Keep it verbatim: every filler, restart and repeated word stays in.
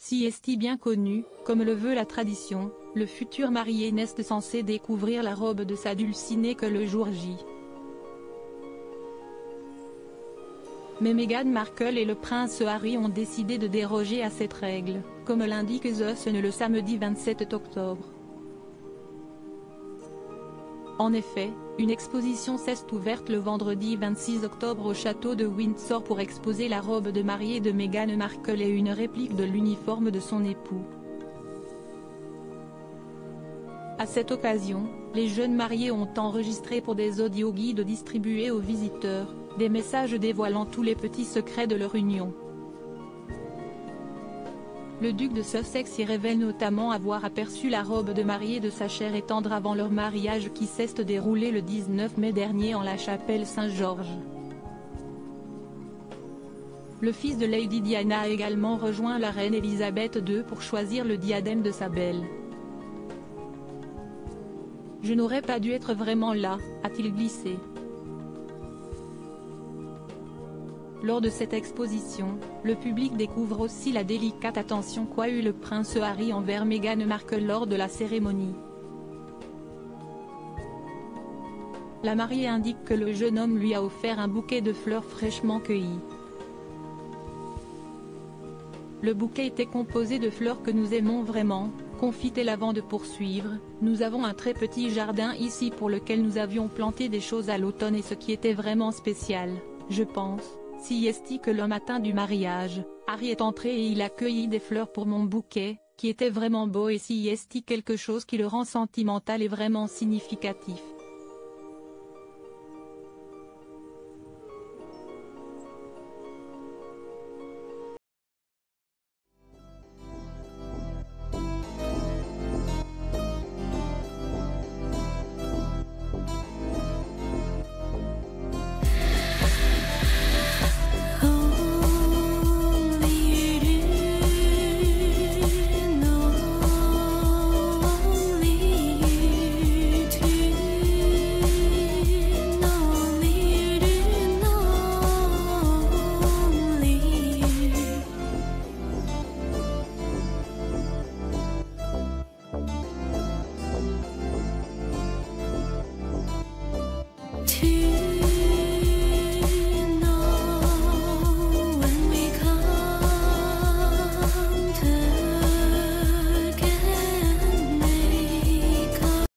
Si est bien connu, comme le veut la tradition, le futur marié n'est censé découvrir la robe de sa dulcinée que le jour J. Mais Meghan Markle et le prince Harry ont décidé de déroger à cette règle, comme l'indique The Sun le samedi vingt-sept octobre. En effet, une exposition s'est ouverte le vendredi vingt-six octobre au château de Windsor pour exposer la robe de mariée de Meghan Markle et une réplique de l'uniforme de son époux. À cette occasion, les jeunes mariés ont enregistré pour des audio-guides distribués aux visiteurs, des messages dévoilant tous les petits secrets de leur union. Le duc de Sussex y révèle notamment avoir aperçu la robe de mariée de sa chère et tendre avant leur mariage qui s'est déroulé le dix-neuf mai dernier en la chapelle Saint-Georges. Le fils de Lady Diana a également rejoint la reine Elisabeth deux pour choisir le diadème de sa belle. « Je n'aurais pas dû être vraiment là », a-t-il glissé. Lors de cette exposition, le public découvre aussi la délicate attention qu'a eue le prince Harry envers Meghan Markle lors de la cérémonie. La mariée indique que le jeune homme lui a offert un bouquet de fleurs fraîchement cueillies. Le bouquet était composé de fleurs que nous aimons vraiment, confie-t-elle avant de poursuivre. Nous avons un très petit jardin ici pour lequel nous avions planté des choses à l'automne et ce qui était vraiment spécial, je pense. Si est que le matin du mariage, Harry est entré et il a cueilli des fleurs pour mon bouquet, qui était vraiment beau et si est quelque chose qui le rend sentimental et vraiment significatif.